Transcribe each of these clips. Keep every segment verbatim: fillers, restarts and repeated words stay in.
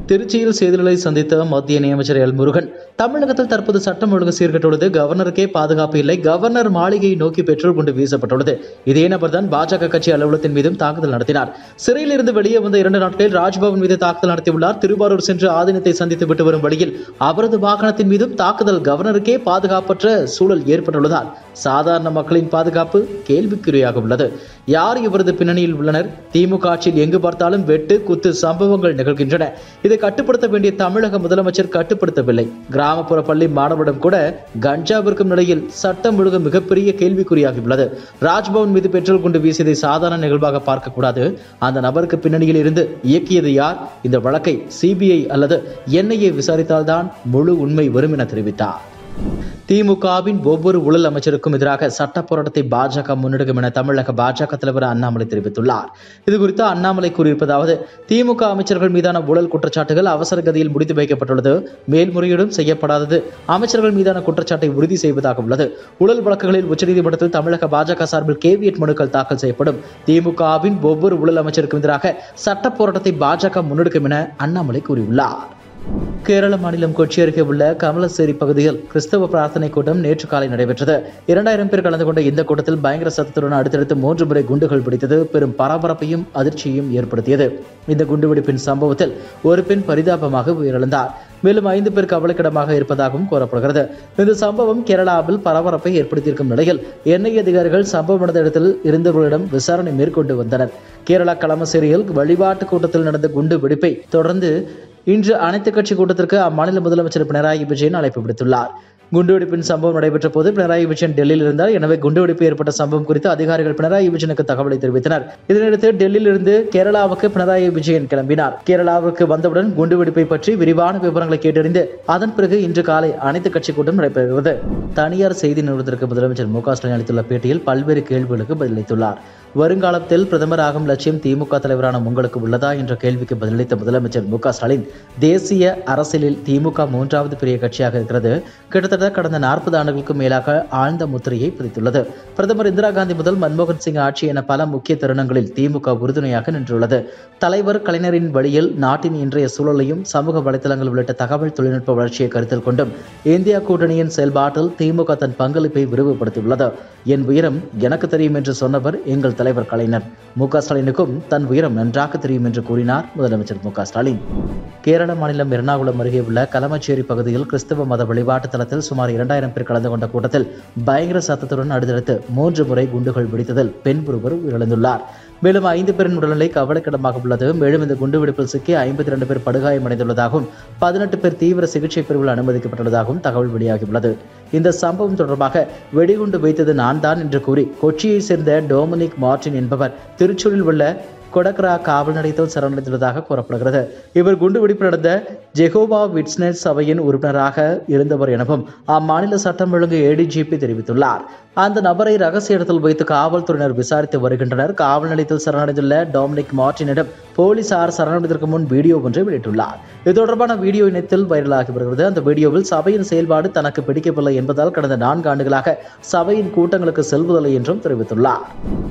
திருச்சியில் செய்தியாளர்களை சந்தித்த மத்திய இணையமைச்சர் எல் முருகன், தமிழகத்தில் தற்போது சட்டம் ஒழுங்கு சீர்கெட்டுள்ளது. கவர்னருக்கே பாதுகாப்பு இல்லை. கவர்னர் மாளிகையை நோக்கி பெட்ரோல் குண்டு வீசப்பட்டுள்ளது. இதே நபர்தான் பாஜக கட்சி அலுவலகத்தின் மீதும் தாக்குதல் நடத்தினார். சிறையில் இருந்து வெளியே வந்த இரண்டு நாட்களில் ராஜ்பவன் மீது தாக்குதல் நடத்தியுள்ளார். திருவாரூர் சென்று ஆதீனத்தை சந்தித்து விட்டு வரும் வழியில் அவரது வாகனத்தின் மீதும் தாக்குதல். கவர்னருக்கே பாதுகாப்பற்ற சூழல் ஏற்பட்டுள்ளதால் சாதாரண மக்களின் பாதுகாப்பு கேள்விக்குறியாக உள்ளது. யார் இவரது பின்னணியில் உள்ளனர்? திமுக ஆட்சியில் எங்கு பார்த்தாலும் வெட்டு குத்து சம்பவங்கள் நிகழ்கின்றன. இதை கட்டுப்படுத்த வேண்டிய தமிழக முதலமைச்சர் கட்டுப்படுத்தவில்லை. கிராமப்புற பள்ளி மாணவரிடம் கூட கஞ்சா விற்கும் நிலையில் சட்டம் ஒழுங்கு மிகப்பெரிய கேள்விக்குறியாகியுள்ளது. ராஜ்பவன் மீது பெட்ரோல் குண்டு வீசியதை சாதாரண நிகழ்வாக பார்க்கக்கூடாது. அந்த நபருக்கு பின்னணியில் இருந்து இயக்கியது யார்? இந்த வழக்கை சிபிஐ அல்லது என்ஐஏ விசாரித்தால்தான் முழு உண்மை வரும் என தெரிவித்தார். திமுகவின் ஒவ்வொரு ஊழல் அமைச்சருக்கும் எதிராக சட்ட போராட்டத்தை பாஜக முன்னெடுக்கும் என தமிழக பாஜக தலைவர் அண்ணாமலை தெரிவித்துள்ளார். இதுகுறித்து அண்ணாமலை கூறியிருப்பதாவது, திமுக அமைச்சர்கள் மீதான ஊழல் குற்றச்சாட்டுகள் அவசர கதியில் முடித்து வைக்கப்பட்டுள்ளது. மேல்முறையீடும் செய்யப்படாதது அமைச்சர்கள் மீதான குற்றச்சாட்டை உறுதி செய்வதாக உள்ளது. ஊழல் வழக்குகளில் உச்சநீதிமன்றத்தில் தமிழக பாஜக சார்பில் கேவியட் மனுக்கள் தாக்கல் செய்யப்படும். திமுகவின் ஒவ்வொரு ஊழல் அமைச்சருக்கும் எதிராக சட்ட போராட்டத்தை பாஜக முன்னெடுக்கும் என அண்ணாமலை கூறியுள்ளார். கேரள மாநிலம் கொச்சி அருகே உள்ள கமலசேரி பகுதியில் கிறிஸ்தவ பிரார்த்தனை கூட்டம் நேற்று காலை நடைபெற்றது. இரண்டாயிரம் பேர் கலந்து கொண்ட இந்த கூட்டத்தில் பயங்கர சத்தத்துடன் அடுத்தடுத்து மூன்று முறை குண்டுகள் வெடித்தது. பெரும் பரபரப்பையும் அதிர்ச்சியையும் ஏற்படுத்தியது. இந்த குண்டுவெடிப்பின் சம்பவத்தில் ஒரு பெண் பரிதாபமாக உயிரிழந்தார். மேலும் ஐந்து பேர் கவலைக்கிடமாக இருப்பதாகவும் கூறப்படுகிறது. இந்த சம்பவம் கேரளாவில் பரபரப்பை ஏற்படுத்தியிருக்கும் நிலையில் என்ஐஏ அதிகாரிகள் சம்பவ நடந்த இடத்தில் இருந்தவர்களிடம் விசாரணை மேற்கொண்டு வந்தனர். கேரளா களமசேரியில் வழிபாட்டு கூட்டத்தில் நடந்த குண்டு வெடிப்பை தொடர்ந்து இன்று அனைத்து கட்சி கூட்டத்திற்கு அம்மாநில முதலமைச்சர் பினராயி விஜயன் அழைப்பு விடுத்துள்ளார். குண்டுவெடிப்பின் சம்பவம் நடைபெற்ற போது பினராயி விஜயன் டெல்லியில் இருந்தார். எனவே குண்டுவெடிப்பு ஏற்பட்ட சம்பவம் குறித்து அதிகாரிகள் பினராயி விஜயனுக்கு தகவலை தெரிவித்தனர். இதனையடுத்து டெல்லியில் இருந்து கேரளாவுக்கு பினராயி விஜயன் கிளம்பினார். கேரளாவுக்கு வந்தவுடன் குண்டுவெடிப்பை பற்றி விரிவான விவரங்களை கேட்டறிந்து அதன் பிறகு இன்று காலை அனைத்து கட்சி கூட்டம் நடைபெறுகிறது. தனியார் செய்தி நிறுவனத்திற்கு முதலமைச்சர் மு க ஸ்டாலின் அளித்துள்ள பேட்டியில் பல்வேறு கேள்விகளுக்கு பதிலளித்துள்ளார். வருங்காலத்தில் பிரதமர் ஆகும் லட்சியம் திமுக தலைவரான உங்களுக்கு உள்ளதா என்ற கேள்விக்கு பதிலளித்த முதலமைச்சர் மு க ஸ்டாலின், தேசிய அரசியலில் திமுக மூன்றாவது பெரிய கட்சியாக இருக்கிறது. கிட்டத்தட்ட கடந்த நாற்பது ஆண்டுகளுக்கும் மேலாக ஆழ்ந்த முத்திரையை பதித்துள்ளது. பிரதமர் இந்திரா காந்தி முதல் மன்மோகன் சிங் ஆட்சி என பல முக்கிய தருணங்களில் திமுக உறுதுணையாக நின்றுள்ளது. தலைவர் கலைஞரின் வழியில் நாட்டின் இன்றைய சூழலையும் சமூக வலைதளங்கள் உள்ளிட்ட தகவல் தொழில்நுட்ப வளர்ச்சியை கருத்தில் கொண்டும் இந்தியா கூட்டணியின் செயல்பாட்டில் திமுக தன் பங்களிப்பை விரிவுபடுத்தியுள்ளது. என் உயரம் எனக்கு தெரியும் என்று சொன்னவர் எங்கள் தலைவர் கலைஞர். மு க ஸ்டாலினுக்கும் தன் உயரம் நன்றாக தெரியும் என்று கூறினார் முதலமைச்சர் மு க ஸ்டாலின். கேரள மாநிலம் எர்ணாகுளம் அருகே உள்ள கலமச்சேரி பகுதியில் கிறிஸ்தவ மத வழிபாட்டு தலத்தில் சுமார் இரண்டாயிரம் பேர் கலந்து கொண்ட கூட்டத்தில் பயங்கர சத்தத்துடன் அடுத்தடுத்து மூன்று முறை குண்டுகள் வெடித்ததில் பெண் ஒருவர் உயிரிழந்துள்ளார். மேலும் ஐந்து பேரின் உடல்நிலை கவலைக்கிடமாக உள்ளது. மேலும் இந்த குண்டுவெடிப்பில் சிக்கி ஐம்பத்தி இரண்டு பேர் படுகாயமடைந்துள்ளதாகவும் பதினெட்டு பேர் தீவிர சிகிச்சை பிரிவில் அனுமதிக்கப்பட்டுள்ளதாகவும் தகவல் வெளியாகியுள்ளது. இந்த சம்பவம் தொடர்பாக வெடிகுண்டு வைத்தது நான் தான் என்று கூறி கொச்சியை சேர்ந்த டொமினிக் மார்டின் என்பவர் திருச்சூரில் உள்ள கொடகரா காவல் நிலையத்தில் சரணடைந்துள்ளதாக கூறப்படுகிறது. இவர் குண்டுவெடிப்பு நடந்த ஜெகோவா விட்னஸ் சபையின் உறுப்பினராக இருந்தவர் எனவும் அம்மாநில சட்டம் ஒழுங்கு ஏடிஜிபி தெரிவித்துள்ளார். அந்த நபரை ரகசிய இடத்தில் வைத்து காவல்துறையினர் விசாரித்து வருகின்றனர். காவல் நிலையத்தில் சரணடைந்துள்ள டொமினிக் மார்டினிடம் போலீசார் சரணடைவதற்கு முன் வீடியோ ஒன்றை வெளியிட்டுள்ளார். இது தொடர்பான வீடியோ இணையத்தில் வைரலாகி வருகிறது. அந்த வீடியோவில் சபையின் செயல்பாடு தனக்கு பிடிக்கவில்லை என்பதால் கடந்த நான்கு ஆண்டுகளாக சபையின் கூட்டங்களுக்கு செல்வதில்லை என்றும் தெரிவித்துள்ளார்.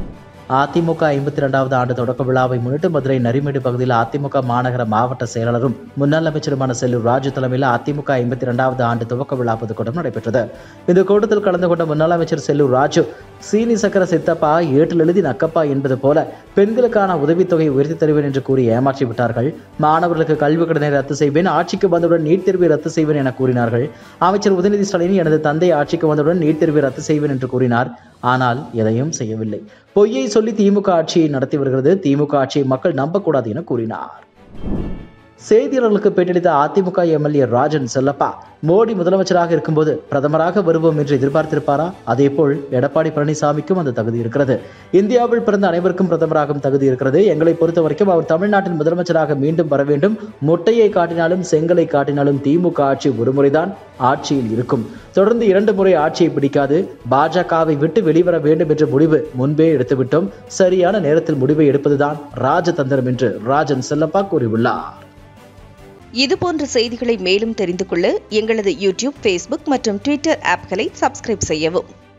அதிமுக ஐம்பத்தி இரண்டாவது ஆண்டு தொடக்க விழாவை முன்னிட்டு மதுரை நரிமேடு பகுதியில் அதிமுக மாநகர மாவட்ட செயலாளரும் முன்னாள் அமைச்சருமான செல்லூர் ராஜு தலைமையில் அதிமுக ஐம்பத்தி இரண்டாவது ஆண்டு துவக்க விழா பொதுக்கூட்டம் நடைபெற்றது. இந்த கூட்டத்தில் கலந்து கொண்ட முன்னாள் அமைச்சர் செல்லூர் ராஜு, சீனி சக்கர சித்தப்பா ஏட்டில் எழுதி நக்கப்பா என்பது போல பெண்களுக்கான உதவித்தொகை உயர்த்தி தருவேன் என்று கூறி ஏமாற்றி விட்டார்கள். மாணவர்களுக்கு கல்வி கடனை ரத்து செய்வேன், ஆட்சிக்கு வந்தவுடன் நீட் தேர்வை ரத்து செய்வேன் என கூறினார்கள். அமைச்சர் உதயநிதி ஸ்டாலின் எனது தந்தை ஆட்சிக்கு வந்தவுடன் நீட் தேர்வை ரத்து செய்வேன் என்று கூறினார். ஆனால் எதையும் செய்யவில்லை. பொய்யை சொல்லி திமுக ஆட்சியை நடத்தி வருகிறது. திமுக ஆட்சியை மக்கள் நம்பக்கூடாது என கூறினார். செய்தியாளர்களுக்கு பேட்டியளித்த அதிமுக எம்எல்ஏ ராஜன் செல்லப்பா, மோடி முதலமைச்சராக இருக்கும்போது பிரதமராக வருவோம் என்று எதிர்பார்த்திருப்பாரா? அதேபோல் எடப்பாடி பழனிசாமிக்கும் அந்த தகுதி இருக்கிறது. இந்தியாவில் பிறந்த அனைவருக்கும் பிரதமராகும் தகுதி இருக்கிறது. எங்களை பொறுத்த வரைக்கும் அவர் தமிழ்நாட்டின் முதலமைச்சராக மீண்டும் வர வேண்டும். முட்டையை காட்டினாலும் செங்கலை காட்டினாலும் திமுக ஆட்சி ஒருமுறைதான் ஆட்சியில் இருக்கும். தொடர்ந்து இரண்டு முறை ஆட்சியை பிடிக்காது. பாஜகவை விட்டு வெளிவர வேண்டும் என்ற முடிவு முன்பே எடுத்துவிட்டோம். சரியான நேரத்தில் முடிவை எடுப்பதுதான் ராஜதந்திரம் என்று ராஜன் செல்லப்பா கூறியுள்ளார். இதுபோன்ற செய்திகளை மேலும் தெரிந்து கொள்ள எங்களது யூடியூப், ஃபேஸ்புக் மற்றும் ட்விட்டர் ஆப்களை சப்ஸ்கிரைப் செய்யவும்.